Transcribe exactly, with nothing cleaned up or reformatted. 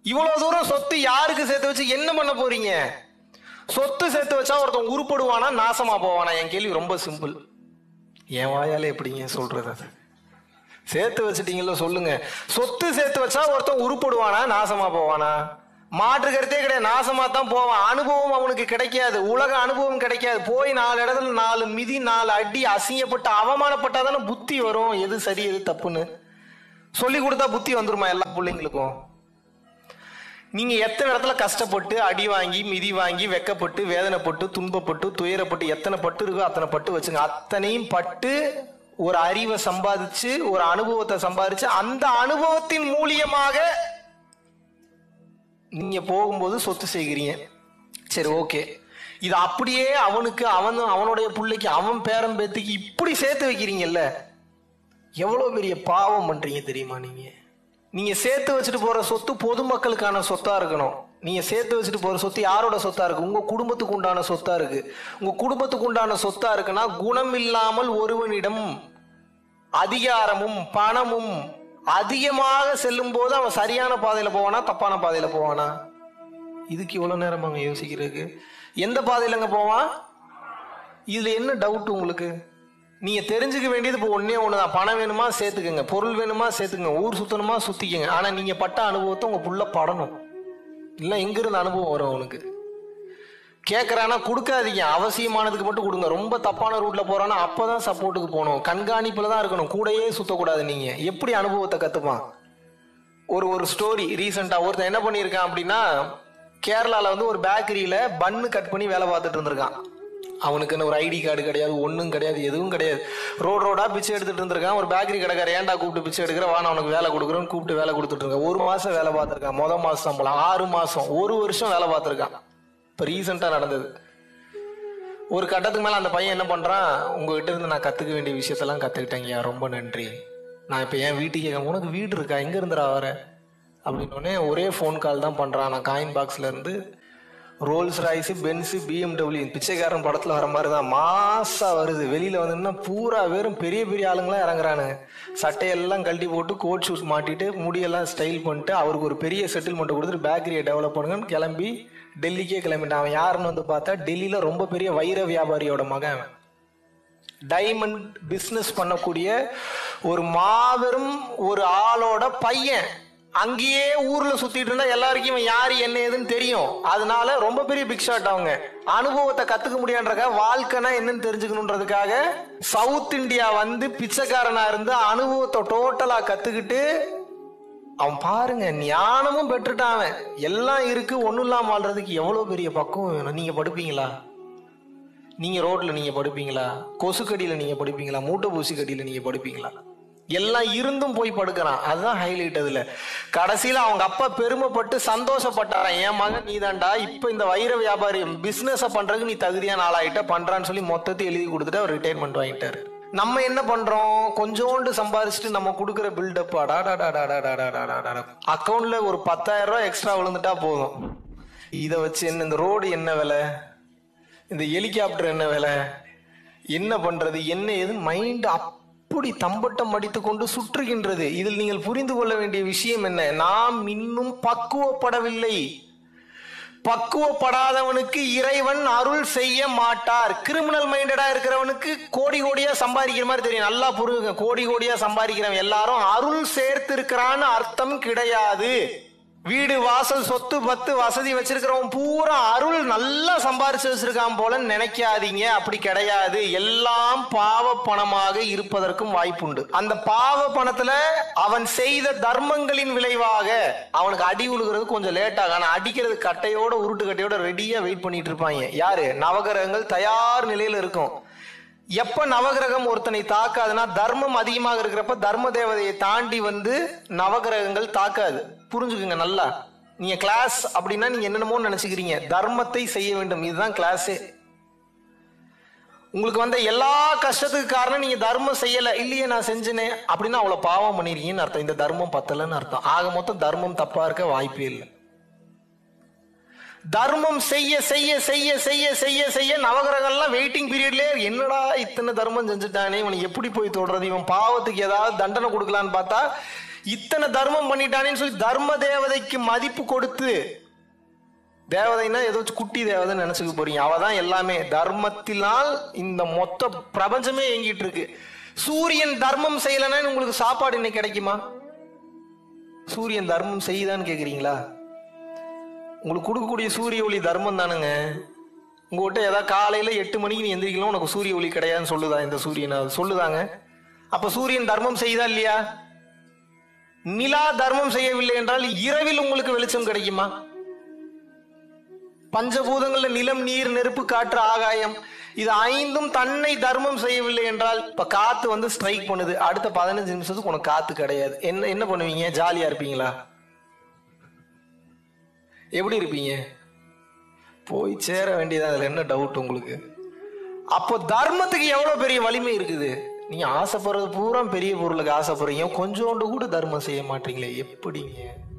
இவ்வளவு தூரம் சொத்து யாருக்கு சேர்த்து வச்சு என்ன பண்ண போறீங்க? சொத்து சேர்த்து வச்சா ஒருத்தன் உருப்படுவானா நாசமா போவானா? என் கேள்வி ரொம்ப சிம்பிள். என் வாயால எப்படிங்க சொல்றது? அது சேர்த்து வச்சுட்டீங்களோ சொல்லுங்க. சொத்து சேர்த்து வச்சா ஒருத்தன் உருப்படுவானா நாசமா போவானா? மாற்று கருத்தே கிடையாது, நாசமா தான் போவான். அனுபவம் அவனுக்கு கிடைக்காது, உலக அனுபவம் கிடைக்காது. போய் நாலு இடத்துல நாலு மிதி நாலு அடி அசிங்கப்பட்டு அவமானப்பட்டாதானே புத்தி வரும். எது சரி எது தப்புன்னு சொல்லி கொடுத்தா புத்தி வந்துருமா எல்லா பிள்ளைங்களுக்கும்? நீங்க எத்தனை இடத்துல கஷ்டப்பட்டு அடி வாங்கி மிதி வாங்கி வெக்கப்பட்டு வேதனைப்பட்டு துன்பப்பட்டு துயரப்பட்டு எத்தனை பட்டு இருக்கோ அத்தனை பட்டு வச்சுங்க. அத்தனையும் பட்டு ஒரு அறிவை சம்பாதிச்சு ஒரு அனுபவத்தை சம்பாதிச்சு அந்த அனுபவத்தின் மூலியமாக நீங்க போகும்போது சொத்து செய்கிறீங்க. சரி, ஓகே. இது அப்படியே அவனுக்கு அவன் அவனுடைய பிள்ளைக்கு அவன் பேரன் பேத்துக்கு இப்படி சேர்த்து வைக்கிறீங்கல்ல, எவ்வளவு பெரிய பாவம் பண்றீங்க தெரியுமா? நீங்க நீங்க சேர்த்து வச்சுட்டு போற சொத்து பொதுமக்களுக்கான சொத்தா இருக்கணும். நீங்க சேர்த்து வச்சுட்டு போற சொத்து யாரோட சொத்தா இருக்கு? உங்க குடும்பத்துக்கு உண்டான சொத்தா இருக்கு. உங்க குடும்பத்துக்கு உண்டான சொத்தா இருக்குன்னா குணம் இல்லாமல் ஒருவனிடம் அதிகாரமும் பணமும் அதிகமாக செல்லும் போது அவன் சரியான பாதையில போவானா தப்பான பாதையில போவானா? இதுக்கு இவ்வளவு நேரம் அங்க யோசிக்கிறதுக்கு எந்த பாதையிலங்க போவான்? இதுல என்ன டவுட் உங்களுக்கு? நீங்க தெரிஞ்சுக்க வேண்டியது இப்போ ஒன்னே ஒண்ணுதான். பணம் வேணுமா சேர்த்துக்கங்க, பொருள் வேணுமா சேர்த்துக்கங்க, ஊர் சுத்தணுமா சுத்திக்கங்க. ஆனா நீங்க பட்ட அனுபவத்தை உங்க புள்ள படணும். இல்ல எங்க இருந்து அனுபவம் வரும் அவனுக்கு? கேட்கறானா கொடுக்காதீங்க, அவசியமானதுக்கு மட்டும் கொடுங்க. ரொம்ப தப்பான ரூட்ல போறானா அப்பதான் சப்போர்ட்டுக்கு போகணும். கண்காணிப்புல தான் இருக்கணும், கூடயே சுத்தக்கூடாது. நீங்க எப்படி அனுபவத்தை கத்துப்பான்? ஒரு ஒரு ஸ்டோரி ரீசெண்டா ஒருத்தன் என்ன பண்ணியிருக்கான் அப்படின்னா, கேரளால வந்து ஒரு பேக்கரியில பன்னு கட் பண்ணி வேலை பார்த்துட்டு இருந்திருக்கான். அவனுக்குன்னு ஒரு ஐடி கார்டு கிடையாது, ஒன்றும் கிடையாது, எதுவும் கிடையாது. ரோடு ரோடா பிச்சை எடுத்துட்டு இருந்திருக்கான். ஒரு பேக்கரி கடைக்கார ஏன்டா கூப்பிட்டு பிச்சை எடுக்கிற, வான அவனுக்கு வேலை கொடுக்குறோன்னு கூப்பிட்டு வேலை கொடுத்துட்டு இருக்கான். ஒரு மாசம் வேலை பார்த்துருக்கான். மொதல் மாசம் சம்பளம் ஆறு மாசம் ஒரு வருஷம் வேலை பார்த்துருக்கான். இப்போ ரீசெண்டா நடந்தது. ஒரு கட்டத்துக்கு மேல அந்த பையன் என்ன பண்றான், உங்ககிட்ட இருந்து நான் கத்துக்க வேண்டிய விஷயத்தெல்லாம் கத்துக்கிட்டேங்க, ரொம்ப நன்றி. நான் இப்போ என் வீட்டுக்கு கேட்க, உனக்கு வீடு இருக்கா, எங்க இருந்துடா வர அப்படின்னோடனே ஒரே ஃபோன் கால் தான் பண்றான். நான் காயின் பாக்ஸ்ல இருந்து ரோல்ஸ் ராய்ஸ் பென்ஸ் பிஎம்டபிள்யூ பிச்சைக்காரன் படத்துல வர மாதிரி தான் மாசா வருது. வெளியில வந்து பூரா வெறும் பெரிய பெரிய ஆளுங்களாம் இறங்குறானுங்க. சட்டையெல்லாம் கழட்டி போட்டு கோட் ஷூட் மாட்டிட்டு முடியெல்லாம் ஸ்டைல் பண்ணிட்டு அவருக்கு ஒரு பெரிய செட்டில்மெண்ட் கொடுத்துட்டு பேக்கரியை டெவலப் பண்ணுங்கன்னு கிளம்பி டெல்லிக்கே கிளம்பிட்டான். அவன் யாருன்னு வந்து பார்த்தா டெல்லியில ரொம்ப பெரிய வைர வியாபாரியோட மகன். அவன் டைமண்ட் பிசினஸ் பண்ணக்கூடிய ஒரு மாபெரும் ஒரு ஆளோட பையன். அங்கேயே ஊர்ல சுத்திட்டு இருந்தா எல்லாருக்கும் இவன் யாரு என்ன ஏதுன்னு தெரியும். அதனால ரொம்ப பெரிய பிக் ஷாட். அவங்க அனுபவத்தை கத்துக்க முடியாதுக்காக, வாழ்க்கைனா என்னன்னு தெரிஞ்சுக்கணுன்றதுக்காக சவுத் இந்தியா வந்து பிச்சைக்காரனா இருந்து அனுபவத்தை டோட்டலா கத்துக்கிட்டு அவன் பாருங்க ஞானமும் பெற்றுட்டான். அவன் எல்லாம் இருக்கு, ஒன்னும் இல்லாம வாழ்றதுக்கு எவ்வளவு பெரிய பக்குவம் வேணும். நீங்க படுப்பீங்களா? நீங்க ரோட்ல நீங்க படுப்பீங்களா? கொசுக்கடியில நீங்க படுப்பீங்களா? மூட்டை பூசி கடியில நீங்க படுப்பீங்களா? எல்லாம் இருந்தும் போய் படுக்கிறான். அதுதான் ஹைலைட். அதுல கடைசியில அவங்க அப்பா பெருமைப்பட்டு சந்தோஷப்பட்டாரான், என் மகன் நீதான்டா இப்ப இந்த வைர வியாபாரி பிசினஸ் பண்றதுக்கு நீ தகுதியான ஆளாயிட்ட பண்றான்னு சொல்லி மொத்தத்தை எழுதி கொடுத்துட்டு அவர் ரிட்டைர்மெண்ட் வாங்கிட்டாரு. நம்ம என்ன பண்றோம், கொஞ்சோண்டு சம்பாதிச்சுட்டு நம்ம கொடுக்குற பில்டப் அக்கௌண்ட்ல ஒரு பத்தாயிரம் ரூபாய் எக்ஸ்ட்ரா விழுந்துட்டா போதும். இதை வச்சு என்ன இந்த ரோடு என்ன விலை, இந்த ஹெலிகாப்டர் என்ன விலை, என்ன பண்றது என்ன ஏது மைண்ட் அப்படி தம்பட்டம் அடித்து கொண்டு சுற்றுகின்றது. இதில் நீங்கள் புரிந்து கொள்ள வேண்டிய விஷயம் என்ன, நாம் இன்னும் பக்குவப்படவில்லை. பக்குவப்படாதவனுக்கு இறைவன் அருள் செய்ய மாட்டார். கிரிமினல் மைண்டடா இருக்கிறவனுக்கு கோடி கோடியா சம்பாதிக்கிற மாதிரி தெரியும். நல்லா புரியுங்க, கோடி கோடியா சம்பாதிக்கிறவன் எல்லாரும் அருள் சேர்த்து இருக்கிறான்னு அர்த்தம் கிடையாது. வீடு வாசல் சொத்து பத்து வசதி வச்சிருக்கிறவன் பூரா அருள் நல்லா சம்பாரிச்சு வச்சிருக்கான் போல நினைக்காதீங்க. அப்படி கிடையாது. எல்லாம் பாவ பணமாக இருப்பதற்கும் வாய்ப்புண்டு. அந்த பாவ பணத்துல அவன் செய்த தர்மங்களின் விளைவாக அவனுக்கு அடி உழுகிறது கொஞ்சம் லேட் ஆகும். ஆனா அடிக்கிறது கட்டையோட உருட்டு கட்டையோட ரெடியா வெயிட் பண்ணிட்டு இருப்பாங்க. யாரு? நவகிரகங்கள் தயார் நிலையில இருக்கும். எப்ப நவகிரகம் ஒருத்தனை தாக்காதுன்னா தர்மம் அதிகமாக இருக்கிறப்ப தர்ம தேவதையை தாண்டி வந்து நவகிரகங்கள் தாக்காது. புரிஞ்சுக்குங்க நல்லா. நீங்க கிளாஸ் அப்படின்னா நீங்க என்னென்னமோ நினைச்சுக்கிறீங்க. தர்மத்தை செய்ய வேண்டும், இதுதான் கிளாஸே. உங்களுக்கு வந்த எல்லா கஷ்டத்துக்கு காரணம் நீங்க தர்மம் செய்யல. இல்லையே நான் செஞ்சனே அப்படின்னா அவ்வளவு பாவம் பண்ணிருக்கீங்கன்னு அர்த்தம். இந்த தர்மம் பத்தலன்னு அர்த்தம். ஆக மொத்தம் தர்மம் தப்பா இருக்க வாய்ப்பே இல்லை. தர்மம் செய்ய செய்ய செய்ய செய்ய செய்ய செய்ய நவகிரகம்லாம் வெயிட்டிங் பீரியட்ல என்னடா இத்தனை தர்மம் செஞ்சுட்டானே, இவன் எப்படி போய் தொடர்றது, இவன் பாவத்துக்கு ஏதாவது தண்டனை கொடுக்கலான்னு பார்த்தா இத்தனை தர்மம் பண்ணிட்டானேன்னு சொல்லி தர்ம தேவதைக்கு மதிப்பு கொடுத்து, தேவதைன்னா ஏதோ குட்டி தேவதை நினைச்சுக்க போறீங்க, அவதான் எல்லாமே. தர்மத்தினால் இந்த மொத்த பிரபஞ்சமே இயங்கிட்டு இருக்கு. சூரியன் தர்மம் செய்யலன்னா உங்களுக்கு சாப்பாடு இன்னைக்கு கிடைக்குமா? சூரியன் தர்மம் செய்யுதான்னு கேக்குறீங்களா? உங்களுக்கு கொடுக்கக்கூடிய சூரிய ஒளி தர்மம் தானுங்க. உங்ககிட்ட ஏதாவது காலையில எட்டு மணிக்கு நீ எந்திரிக்கலாம், உனக்கு சூரிய ஒளி கிடையாதுன்னு சொல்லுதா இந்த சூரியன்? சொல்லுதாங்க. அப்ப சூரியன் தர்மம் செய்யுதா இல்லையா? நிலா தர்மம் செய்யவில்லை என்றால் இரவில் உங்களுக்கு வெளிச்சம் கிடைக்குமா? பஞ்சபூதங்கள்ல நிலம், நீர், நெருப்பு, காற்று, ஆகாயம், இது ஐந்தும் தன்னை தர்மம் செய்யவில்லை என்றால், இப்ப காத்து வந்து ஸ்ட்ரைக் பண்ணுது, அடுத்த பதினஞ்சு நிமிஷத்துக்கு உனக்கு காத்து கிடையாது. என்ன என்ன பண்ணுவீங்க? ஜாலியா இருப்பீங்களா? எப்படி இருப்பீங்க? போய் சேர வேண்டியது. அதுல என்ன டவுட் உங்களுக்கு? அப்போ தர்மத்துக்கு எவ்வளவு பெரிய வலிமை இருக்குது. நீங்க ஆசைப்படுறது பூரா பெரிய பொருளுக்கு ஆசைப்படுறீங்க, கொஞ்சோண்டு கூட தர்மம் செய்ய மாட்டீங்களே, எப்படிங்க?